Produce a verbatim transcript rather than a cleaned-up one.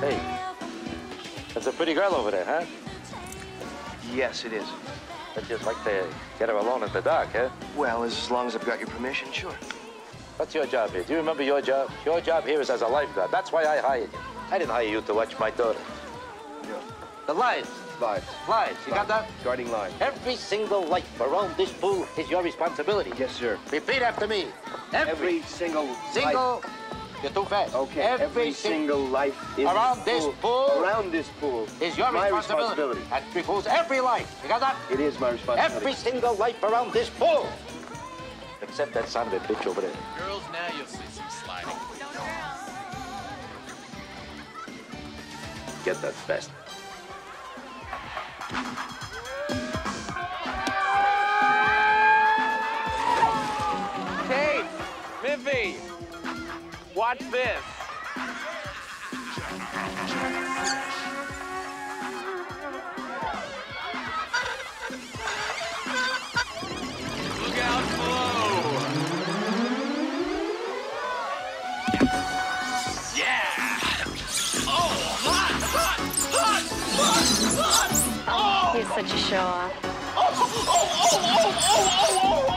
Hey, that's a pretty girl over there, huh? Yes, it is. I'd just like to get her alone in the dark, huh? Well, as long as I've got your permission, sure. What's your job here? Do you remember your job? Your job here is as a lifeguard. That's why I hired you. I didn't hire you to watch my daughter. No. The lives. Lives. Lives. You got that? Guarding lives. Every single life around this pool is your responsibility. Yes, sir. Repeat after me. Every, Every single single... life. You're too fast. Okay. Every, Every single life in around this this pool, pool around this pool is your my responsibility. responsibility. That includes every life. You got that? It is my responsibility. Every single life around this pool. Except that son of a bitch over there. Girls, now you'll see some sliding. Get that fast. Kate! Miffy! Watch this. Look out below! Yeah! Oh, hot, hot, hot, hot, hot! Oh, you're such a show-off. Oh, oh, oh, oh, oh, oh, oh,